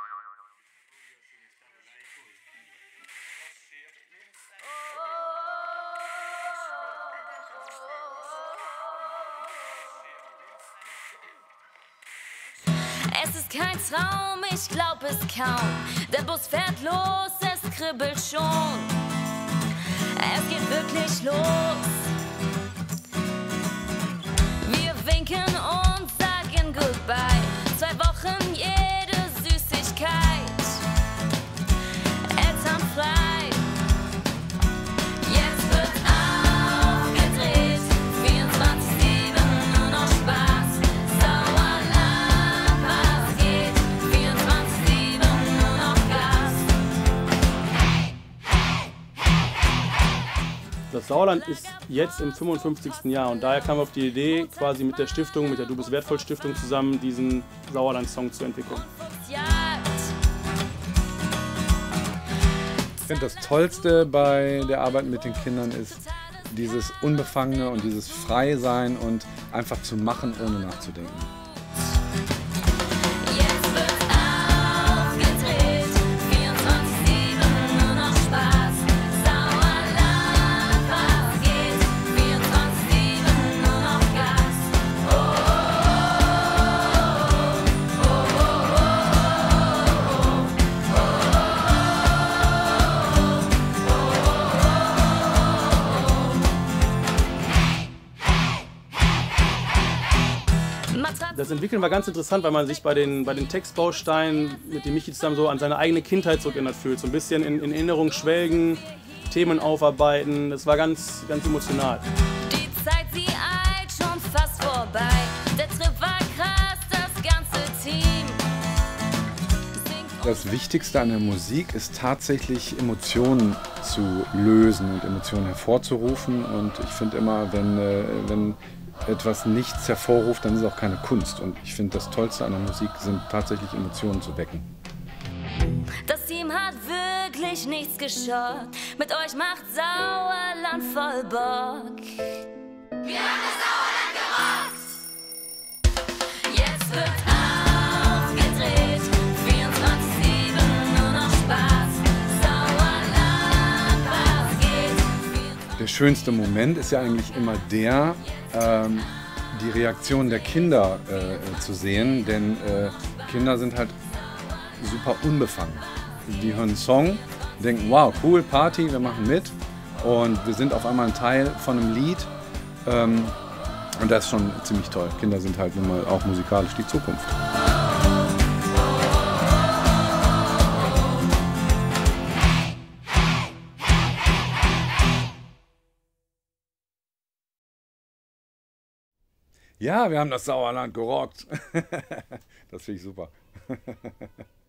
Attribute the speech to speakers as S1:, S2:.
S1: Es ist kein Traum, ich glaub es kaum. Der Bus fährt los, es kribbelt schon. Es geht wirklich los. Wir winken und sagen Goodbye. 2 Wochen jede Süßigkeit. Elternfrei. Jetzt wird aufgedreht. 24/7 nur noch Spaß. Sauerland, was geht? 24/7 nur noch Gas.
S2: Das Sauerland ist jetzt im 55. Jahr und daher kamen wir auf die Idee, quasi mit der Stiftung, mit der Du bist wertvoll Stiftung zusammen diesen Sauerland-Song zu entwickeln.
S3: Ich finde, das Tollste bei der Arbeit mit den Kindern ist dieses Unbefangene und dieses Freisein und einfach zu machen, ohne nachzudenken.
S1: Jetzt wird aufgedreht, 24/7 nur noch Spaß. Sauerland, was geht? 24/7 nur noch Gas.
S2: Das Entwickeln war ganz interessant, weil man sich bei den Textbausteinen mit dem Michi zusammen so an seine eigene Kindheit zurückerinnert fühlt. So ein bisschen in Erinnerung schwelgen, Themen aufarbeiten. Das war ganz, ganz emotional.
S1: Die Zeit, sie eilt schon fast vorbei. Der Trip war krass, das ganze Team.
S3: Das Wichtigste an der Musik ist tatsächlich Emotionen zu lösen und Emotionen hervorzurufen. Und ich finde immer, wenn etwas nichts hervorruft, dann ist es auch keine Kunst. Und ich finde, das Tollste an der Musik sind tatsächlich Emotionen zu wecken.
S1: Das Team hat wirklich nichts geschaut. Mit euch macht Sauerland voll Bock. Wir haben das Sauerland gerockt! Jetzt wird aufgedreht, 24/7 nur noch Spaß. Sauerland, was geht?
S3: Der schönste Moment ist ja eigentlich immer der, die Reaktion der Kinder zu sehen, denn Kinder sind halt super unbefangen. Die hören einen Song, denken, wow, cool, Party, wir machen mit und wir sind auf einmal ein Teil von einem Lied und das ist schon ziemlich toll. Kinder sind halt nun mal auch musikalisch die Zukunft. Ja, wir haben das Sauerland gerockt. Das finde ich super.